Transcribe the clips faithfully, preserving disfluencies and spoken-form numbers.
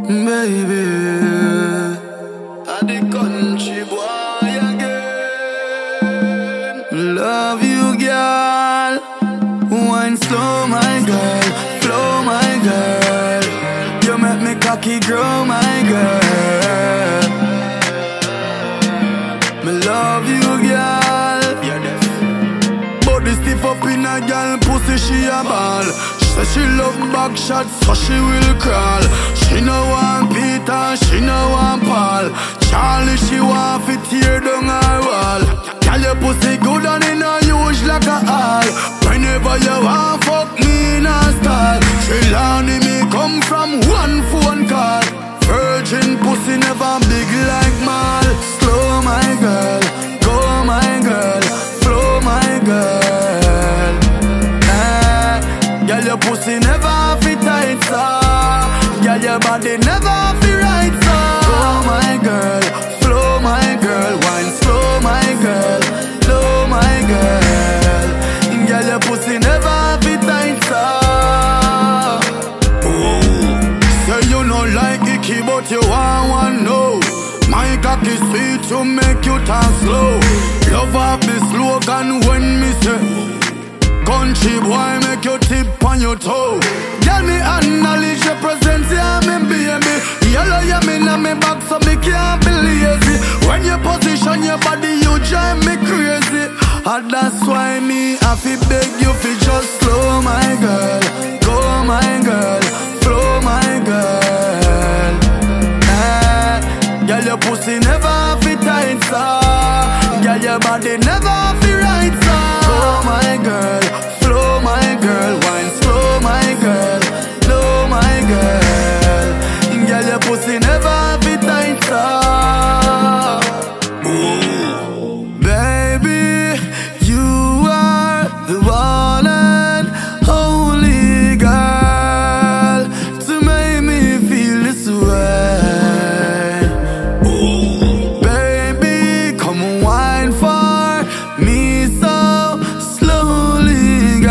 baby. I the country boy again. Love you, girl. Wine slow, my girl. Flow, my girl. You make me cocky grow, my girl. Me love you, girl. Body stiff up in a girl, pussy she a ball. She say she love back shots, so she will crawl. She no want Peter, she no want Paul. Charlie she want fi tear down her wall. Girl your pussy good and in a huge like a hall. Whenever you want fuck me in a style. Trelawney me come from one phone call. Virgin pussy never big like mal. Slow my girl, go my girl, flow my girl. Eh, girl your pussy never fit tight so. Girl your body never fit right so. Go my girl, flow my girl, wine slow my girl, flow my girl. Girl your pussy never fit tight so. Say you no like icky but you want one no. My cocky sweet to make you talk slow. Love off the slogan when me say country boy make you tip on your toe. Girl me acknowledge your presence, yeah me baby. Yellow yeah me na me back so me can't be lazy. When you position your body you drive me crazy. And that's why me I fi beg you fi just slow my girl, go my girl, flow my girl. Eh, girl your pussy never fit tight so. Girl your body never fit right so. Go my girl, flow my girl, wine slow my girl, flow my girl. Girl your pussy never fit tight so. Baby, you are the one and only girl to make me feel this way. Baby, come wine for me so slowly,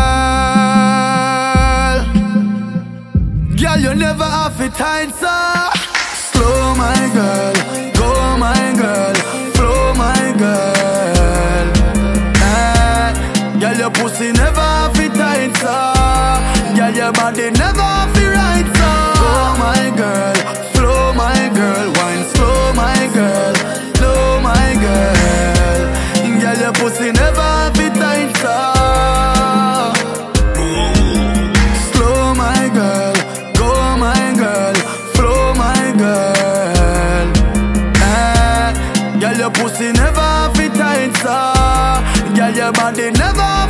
girl. Girl, you never have it tight, so slow my girl, go my girl, flow my girl. Eh, girl, your pussy never fit tight, so. Girl, your body never fit right, so. Go my girl, flow my girl, wine slow my girl, flow my girl. Girl, your pussy never fit tight, so. Slow my girl, go my girl, flow my girl. Eh, girl, your pussy never fit tight, so. Girl, your body never